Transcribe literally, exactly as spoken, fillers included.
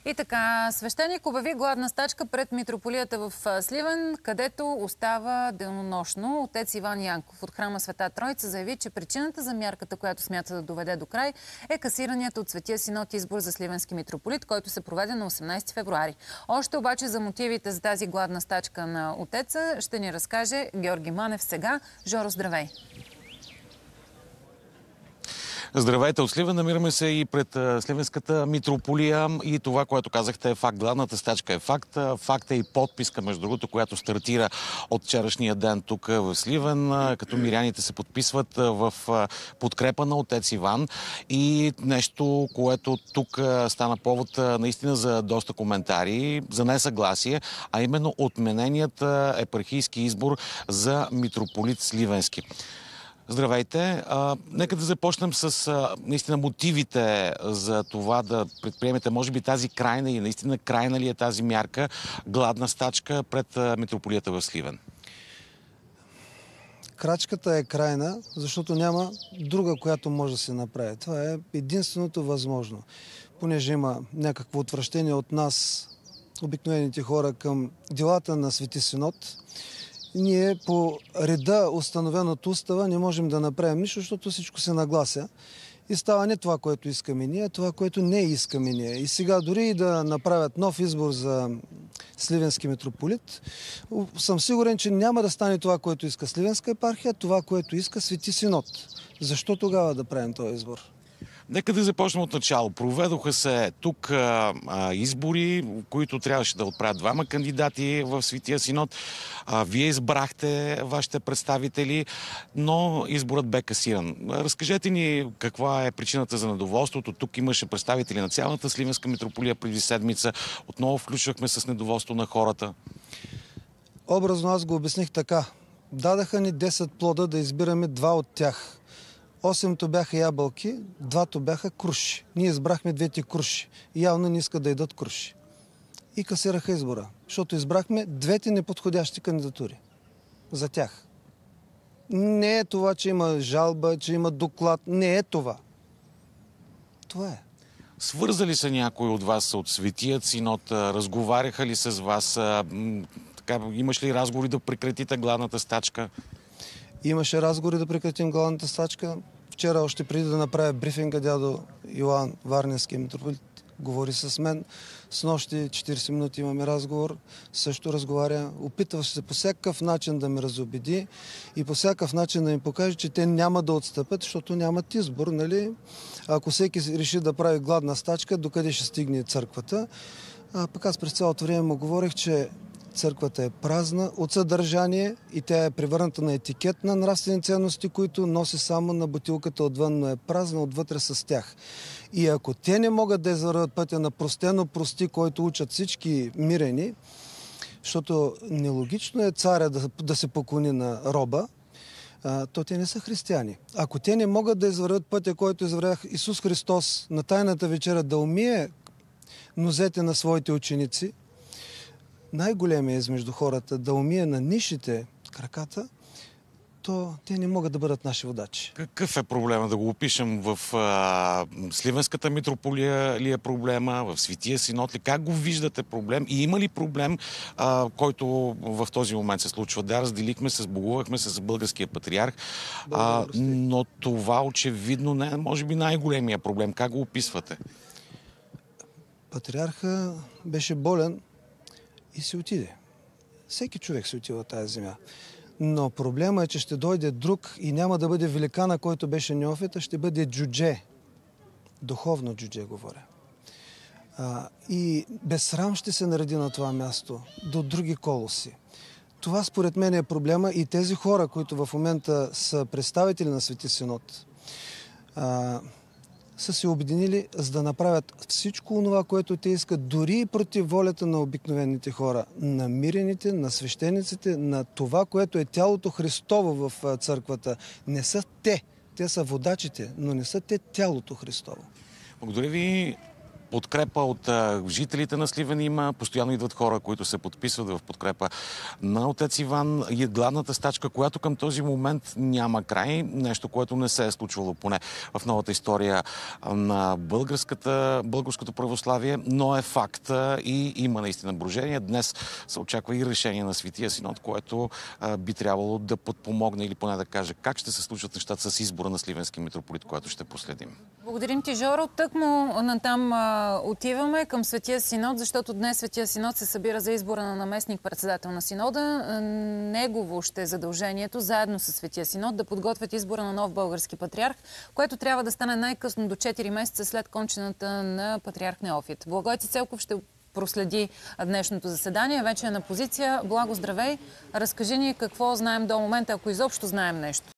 И така, свещеник обяви гладна стачка пред митрополията в Сливен, където остава денонощно. Отец Иван Янков от храма Света Троица заяви, че причината за мярката, която смята да доведе до край, е касираният от Светия Синод избор за сливенски митрополит, който се проведе на осемнайсети февруари. Още обаче за мотивите за тази гладна стачка на отеца ще ни разкаже Георги Манев сега. Жоро, здравей! Здравейте от Сливен. Намираме се и пред Сливенската митрополия и това, което казахте, е факт. Гладната стачка е факт. Факт е и подписка, между другото, която стартира от вчерашния ден тук в Сливен, като миряните се подписват в подкрепа на отец Иван. И нещо, което тук стана повод наистина за доста коментари, за несъгласие, а именно отмененият епархийски избор за митрополит Сливенски. Здравейте! А, нека да започнем с а, наистина мотивите за това да предприемете, може би, тази крайна и наистина крайна ли е тази мярка, гладна стачка пред а, митрополията в Сливен? Крачката е крайна, защото няма друга, която може да се направи. Това е единственото възможно. Понеже има някакво отвращение от нас, обикновените хора, към делата на Свети Синод, ние по реда, установен от устава, не можем да направим нищо, защото всичко се наглася. И става не това, което искаме ние, а това, което не искаме ние. И сега дори и да направят нов избор за Сливенски митрополит, съм сигурен, че няма да стане това, което иска Сливенска епархия, това, което иска Свети Синод. Защо тогава да правим този избор? Нека да започнем от начало. Проведоха се тук а, а, избори, в които трябваше да отправят двама кандидати в Светия Синод. А, вие избрахте вашите представители, но изборът бе касиран. Разкажете ни каква е причината за недоволството. Тук имаше представители на цялата Сливенска митрополия преди седмица. Отново включвахме с недоволство на хората. Образно аз го обясних така. Дадаха ни десет плода да избираме два от тях. Осемто бяха ябълки, двато бяха круши. Ние избрахме двете круши. Явно не искат да идат круши. И касираха избора, защото избрахме двете неподходящи кандидатури за тях. Не е това, че има жалба, че има доклад. Не е това. Това е. Свързали са някой от вас от Светият Синод? Разговаряха ли с вас? Така, имаш ли разговори да прекратите гладната стачка? Имаше разговори да прекратим гладната стачка. Вчера, още преди да направя брифинга, дядо Йоан, Варненския митрополит, говори с мен. С нощи четирийсет минути имаме разговор. Също разговаря. Опитва се по всякакъв начин да ме разубеди и по всякакъв начин да ми покаже, че те няма да отстъпят, защото нямат избор. Нали? Ако всеки реши да прави гладна стачка, докъде ще стигне църквата. А пък аз през цялото време му говорих, че църквата е празна от съдържание и тя е превърната на етикет на нравствени ценности, които носи само на бутилката отвън, но е празна отвътре с тях. И ако те не могат да извървят пътя на простено прости, който учат всички мирени, защото нелогично е царя да, да се поклони на роба, а, то те не са християни. Ако те не могат да извървят пътя, който извървях Исус Христос на тайната вечера, да умие нозете на своите ученици, най-големия измежду хората да умие на нишите краката, то те не могат да бъдат наши водачи. Какъв е проблема? Да го опишем в а, Сливенската митрополия ли е проблема? В Светия Синод ли? Как го виждате проблем? И има ли проблем, а, който в този момент се случва? Да, разделихме се, сбогувахме се с българския патриарх, а, но това очевидно не е, може би, най-големия проблем. Как го описвате? Патриарха беше болен и се отиде. Всеки човек се отива от тази земя. Но проблема е, че ще дойде друг и няма да бъде великана, който беше неофит, а ще бъде джудже. Духовно джудже, говоря. А, и безсрам ще се нареди на това място до други колоси. Това според мен е проблема и тези хора, които в момента са представители на Свети Синод, а, са се обединили, за да направят всичко това, което те искат, дори и против волята на обикновените хора, на мирените, на свещениците, на това, което е тялото Христово в църквата. Не са те, те са водачите, но не са те тялото Христово. Благодаря ви. подкрепа от а, жителите на Сливен има. Постоянно идват хора, които се подписват в подкрепа на отец Иван. И гладната стачка, която към този момент няма край. Нещо, което не се е случвало поне в новата история на българската, българското православие, но е факт и има наистина брожение. Днес се очаква и решение на Светия Синод, което а, би трябвало да подпомогне или поне да каже как ще се случват нещата с избора на сливенски митрополит, което ще последим. Благодарим ти, Жоро. Тъкмо натам а, отиваме към Светия Синод, защото днес Светия Синод се събира за избора на наместник-председател на Синода. Негово ще е задължението, заедно с Светия Синод, да подготвят избора на нов български патриарх, което трябва да стане най-късно до четири месеца след кончината на патриарх Неофит. Благойци Целков ще проследи днешното заседание. Вече е на позиция. Благо, здравей! Разкажи ни какво знаем до момента, ако изобщо знаем нещо.